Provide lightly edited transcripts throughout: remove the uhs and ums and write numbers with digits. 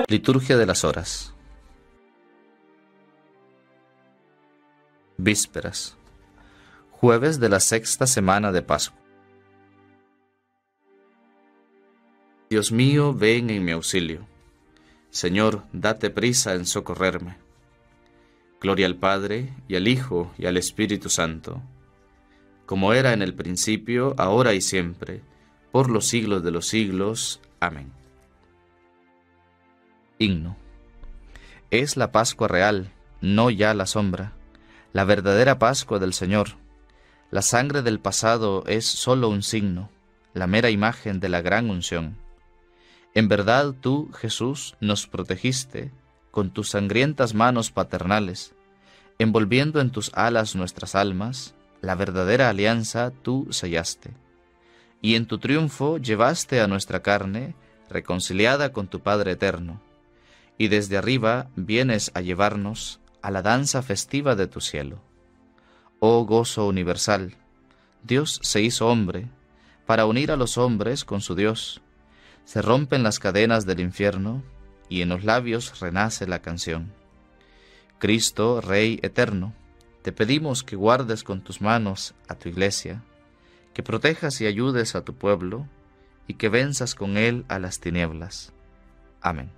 Liturgia de las Horas. Vísperas. Jueves de la sexta semana de Pascua. Dios mío, ven en mi auxilio. Señor, date prisa en socorrerme. Gloria al Padre, y al Hijo, y al Espíritu Santo, como era en el principio, ahora y siempre, por los siglos de los siglos. Amén. Himno. Es la Pascua real, no ya la sombra, la verdadera Pascua del Señor. La sangre del pasado es sólo un signo, la mera imagen de la gran unción. En verdad tú, Jesús, nos protegiste con tus sangrientas manos paternales, envolviendo en tus alas nuestras almas, la verdadera alianza tú sellaste. Y en tu triunfo llevaste a nuestra carne, reconciliada con tu Padre eterno, y desde arriba vienes a llevarnos a la danza festiva de tu cielo. Oh gozo universal, Dios se hizo hombre, para unir a los hombres con su Dios. Se rompen las cadenas del infierno, y en los labios renace la canción. Cristo, Rey eterno, te pedimos que guardes con tus manos a tu iglesia, que protejas y ayudes a tu pueblo, y que venzas con él a las tinieblas. Amén.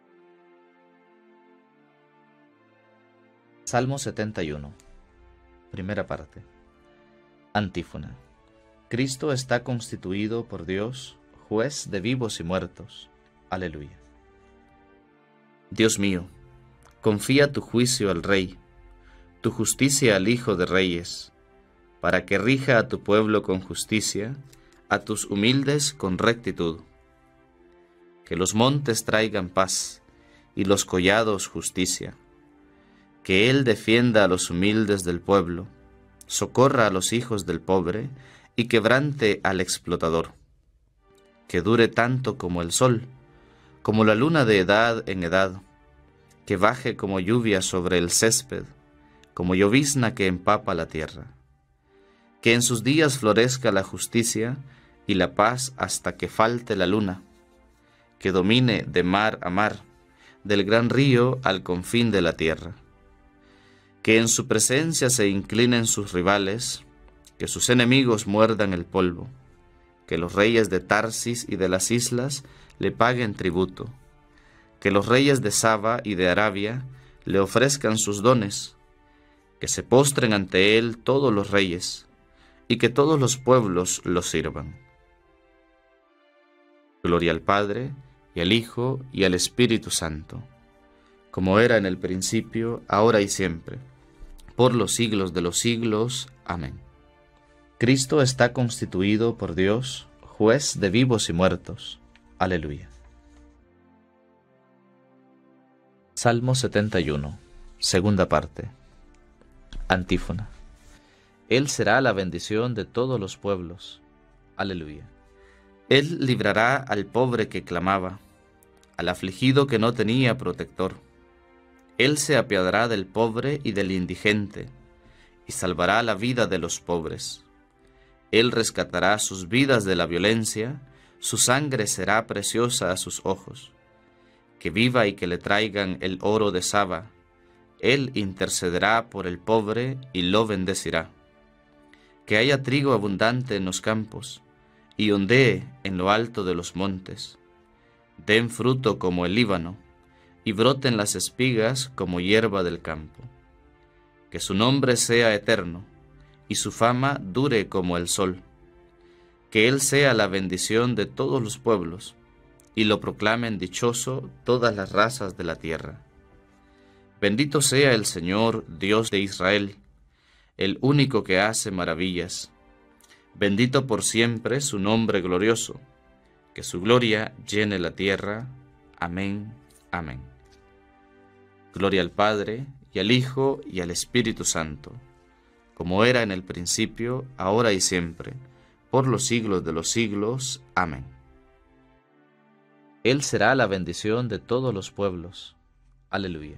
Salmo 71. Primera parte. Antífona. Cristo está constituido por Dios, juez de vivos y muertos. Aleluya. Dios mío, confía tu juicio al Rey, tu justicia al Hijo de Reyes, para que rija a tu pueblo con justicia, a tus humildes con rectitud. Que los montes traigan paz, y los collados justicia. Que Él defienda a los humildes del pueblo, socorra a los hijos del pobre, y quebrante al explotador. Que dure tanto como el sol, como la luna de edad en edad, que baje como lluvia sobre el césped, como llovizna que empapa la tierra. Que en sus días florezca la justicia y la paz hasta que falte la luna, que domine de mar a mar, del gran río al confín de la tierra. Que en su presencia se inclinen sus rivales, que sus enemigos muerdan el polvo, que los reyes de Tarsis y de las islas le paguen tributo, que los reyes de Saba y de Arabia le ofrezcan sus dones, que se postren ante él todos los reyes, y que todos los pueblos lo sirvan. Gloria al Padre, y al Hijo, y al Espíritu Santo, como era en el principio, ahora y siempre, por los siglos de los siglos. Amén. Cristo está constituido por Dios, juez de vivos y muertos. Aleluya. Salmo 71, segunda parte. Antífona. Él será la bendición de todos los pueblos. Aleluya. Él librará al pobre que clamaba, al afligido que no tenía protector. Él se apiadará del pobre y del indigente, y salvará la vida de los pobres. Él rescatará sus vidas de la violencia, su sangre será preciosa a sus ojos. Que viva y que le traigan el oro de Saba. Él intercederá por el pobre y lo bendecirá. Que haya trigo abundante en los campos, y ondee en lo alto de los montes. Den fruto como el Líbano, y broten las espigas como hierba del campo. Que su nombre sea eterno, y su fama dure como el sol. Que Él sea la bendición de todos los pueblos, y lo proclamen dichoso todas las razas de la tierra. Bendito sea el Señor, Dios de Israel, el único que hace maravillas. Bendito por siempre su nombre glorioso, que su gloria llene la tierra. Amén, amén. Gloria al Padre, y al Hijo, y al Espíritu Santo, como era en el principio, ahora y siempre, por los siglos de los siglos. Amén. Él será la bendición de todos los pueblos. Aleluya.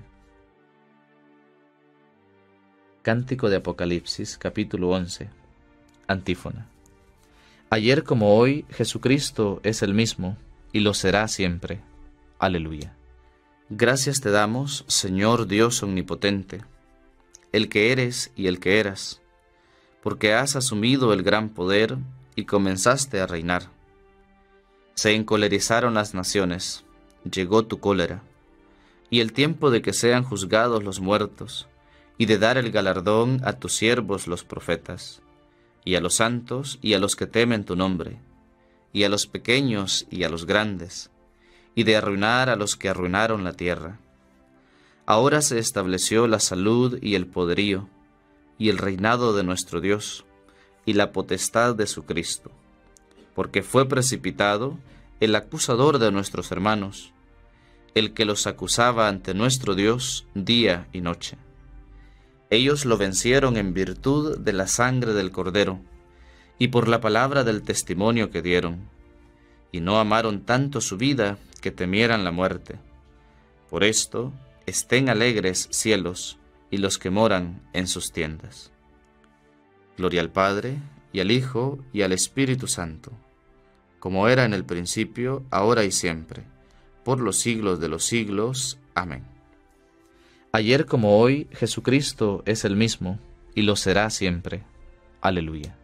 Cántico de Apocalipsis, capítulo 11. Antífona. Ayer como hoy, Jesucristo es el mismo, y lo será siempre. Aleluya. Gracias te damos, Señor Dios omnipotente, el que eres y el que eras, porque has asumido el gran poder y comenzaste a reinar. Se encolerizaron las naciones, llegó tu cólera, y el tiempo de que sean juzgados los muertos, y de dar el galardón a tus siervos los profetas, y a los santos y a los que temen tu nombre, y a los pequeños y a los grandes, y de arruinar a los que arruinaron la tierra. Ahora se estableció la salud y el poderío, y el reinado de nuestro Dios, y la potestad de su Cristo, porque fue precipitado el acusador de nuestros hermanos, el que los acusaba ante nuestro Dios día y noche. Ellos lo vencieron en virtud de la sangre del Cordero, y por la palabra del testimonio que dieron, y no amaron tanto su vida que temieran la muerte. Por esto, estén alegres cielos y los que moran en sus tiendas. Gloria al Padre, y al Hijo, y al Espíritu Santo, como era en el principio, ahora y siempre, por los siglos de los siglos. Amén. Ayer como hoy, Jesucristo es el mismo, y lo será siempre. Aleluya.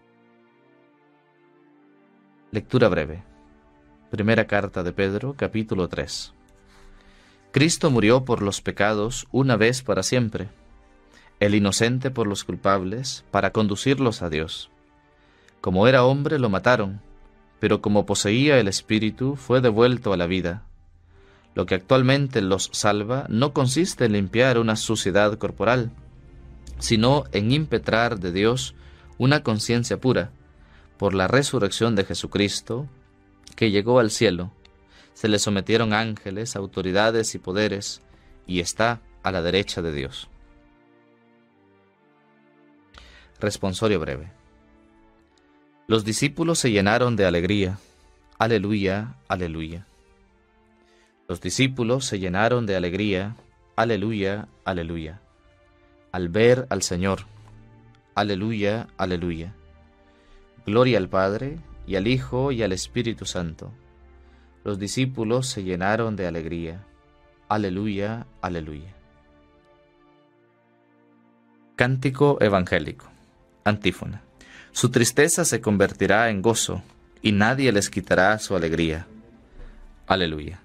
Lectura breve. Primera carta de Pedro, capítulo 3. Cristo murió por los pecados una vez para siempre, el inocente por los culpables, para conducirlos a Dios. Como era hombre lo mataron, pero como poseía el Espíritu fue devuelto a la vida. Lo que actualmente los salva no consiste en limpiar una suciedad corporal, sino en impetrar de Dios una conciencia pura, por la resurrección de Jesucristo, que llegó al cielo. Se le sometieron ángeles, autoridades y poderes, y está a la derecha de Dios. Responsorio breve. Los discípulos se llenaron de alegría. Aleluya, aleluya. Los discípulos se llenaron de alegría. Aleluya, aleluya. Al ver al Señor. Aleluya, aleluya. Gloria al Padre, y al Hijo, y al Espíritu Santo. Los discípulos se llenaron de alegría. Aleluya, aleluya. Cántico evangélico. Antífona. Su tristeza se convertirá en gozo, y nadie les quitará su alegría. Aleluya.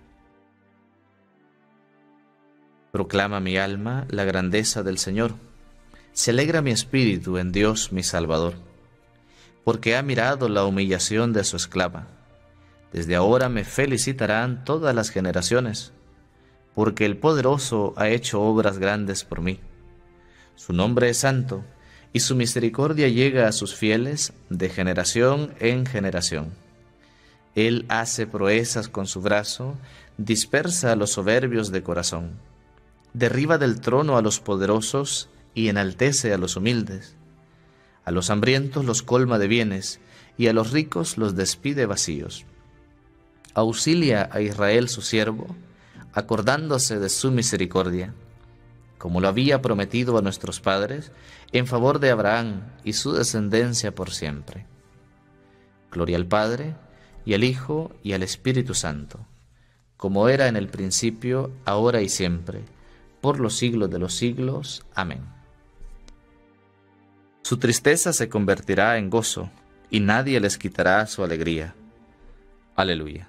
Proclama mi alma la grandeza del Señor. Se alegra mi espíritu en Dios mi Salvador, porque ha mirado la humillación de su esclava. Desde ahora me felicitarán todas las generaciones, porque el Poderoso ha hecho obras grandes por mí. Su nombre es santo, y su misericordia llega a sus fieles de generación en generación. Él hace proezas con su brazo, dispersa a los soberbios de corazón. Derriba del trono a los poderosos y enaltece a los humildes. A los hambrientos los colma de bienes, y a los ricos los despide vacíos. Auxilia a Israel su siervo, acordándose de su misericordia, como lo había prometido a nuestros padres, en favor de Abraham y su descendencia por siempre. Gloria al Padre, y al Hijo, y al Espíritu Santo, como era en el principio, ahora y siempre, por los siglos de los siglos. Amén. Su tristeza se convertirá en gozo, y nadie les quitará su alegría. Aleluya.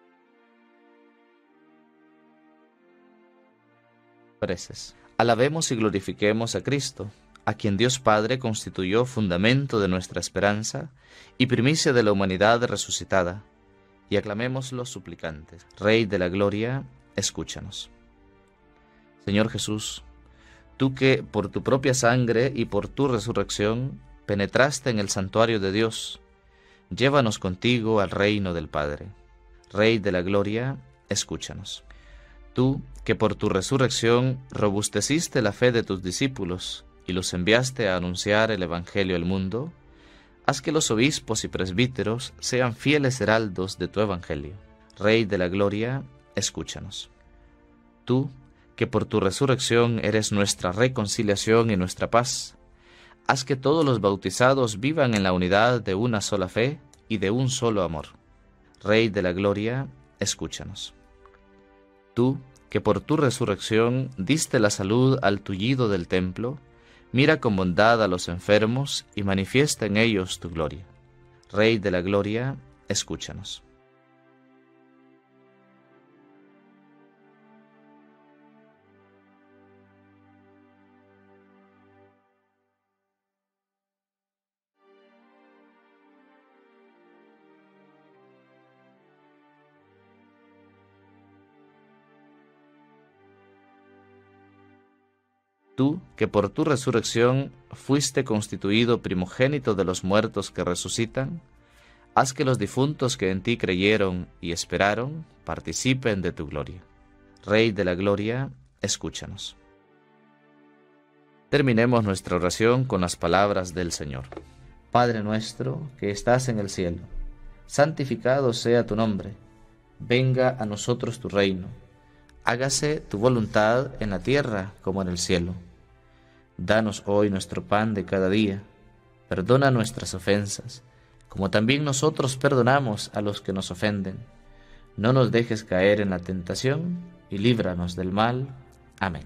Preces. Alabemos y glorifiquemos a Cristo, a quien Dios Padre constituyó fundamento de nuestra esperanza y primicia de la humanidad resucitada, y aclamémoslo suplicantes. Rey de la gloria, escúchanos. Señor Jesús, tú que por tu propia sangre y por tu resurrección penetraste en el santuario de Dios, llévanos contigo al reino del Padre. Rey de la gloria, escúchanos. Tú, que por tu resurrección robusteciste la fe de tus discípulos y los enviaste a anunciar el Evangelio al mundo, haz que los obispos y presbíteros sean fieles heraldos de tu Evangelio. Rey de la gloria, escúchanos. Tú, que por tu resurrección eres nuestra reconciliación y nuestra paz, haz que todos los bautizados vivan en la unidad de una sola fe y de un solo amor. Rey de la gloria, escúchanos. Tú, que por tu resurrección diste la salud al tullido del templo, mira con bondad a los enfermos y manifiesta en ellos tu gloria. Rey de la gloria, escúchanos. Tú, que por tu resurrección fuiste constituido primogénito de los muertos que resucitan, haz que los difuntos que en ti creyeron y esperaron participen de tu gloria. Rey de la gloria, escúchanos. Terminemos nuestra oración con las palabras del Señor. Padre nuestro que estás en el cielo, santificado sea tu nombre. Venga a nosotros tu reino. Hágase tu voluntad en la tierra como en el cielo. Danos hoy nuestro pan de cada día. Perdona nuestras ofensas, como también nosotros perdonamos a los que nos ofenden. No nos dejes caer en la tentación y líbranos del mal. Amén.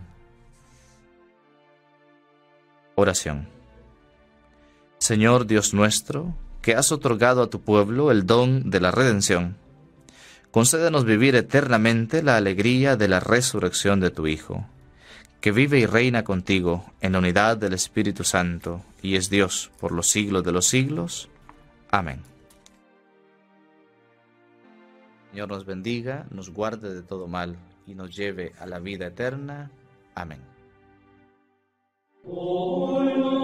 Oración. Señor Dios nuestro, que has otorgado a tu pueblo el don de la redención, concédenos vivir eternamente la alegría de la resurrección de tu Hijo, que vive y reina contigo en la unidad del Espíritu Santo, y es Dios por los siglos de los siglos. Amén. Señor nos bendiga, nos guarde de todo mal, y nos lleve a la vida eterna. Amén.